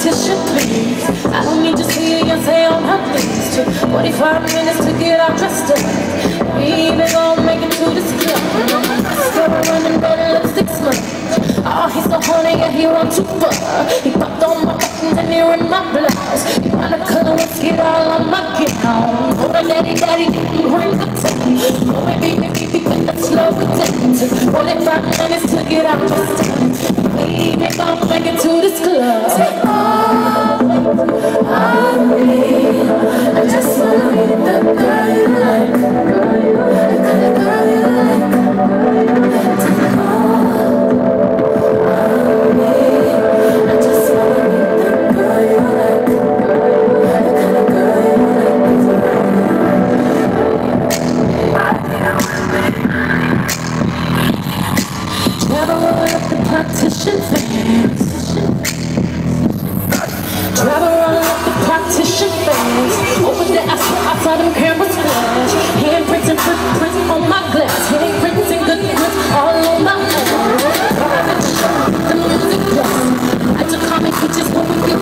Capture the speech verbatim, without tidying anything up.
politician, please. I don't need to see you say on her knees. Took forty-five minutes to get all dressed up. We even gonna make it to this club. Still running red lipstick smudge. Oh, he's so horny, yeah, he wants too far. He popped on my buttons and he in my blouse. He wanna color whiskey all on my gown. Oh, my daddy, daddy didn't bring the tea. Oh, my baby, baby, but let's slow it down. Took forty-five minutes to get out dressed up. We even gonna make it to this club. Take all of me. I just wanna be the girl you like, girl you like, the kind of girl you like. Take all of me. I just wanna be the girl you like, girl you like, the kind of girl you like. Travel up the partition fence. Travel up the partition fence. Open the ass outside them cameras flash. Handprints and footprints on my glass. Handprints and good prints all on my ass. The music blasts. I took comic pictures when we get